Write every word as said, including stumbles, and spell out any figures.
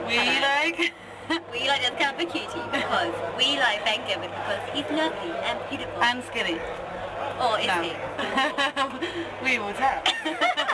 We like... We like this kind of a cutie because we like Ben Gibbon because he's lovely and beautiful. And skinny. Or is No. he? We will tell.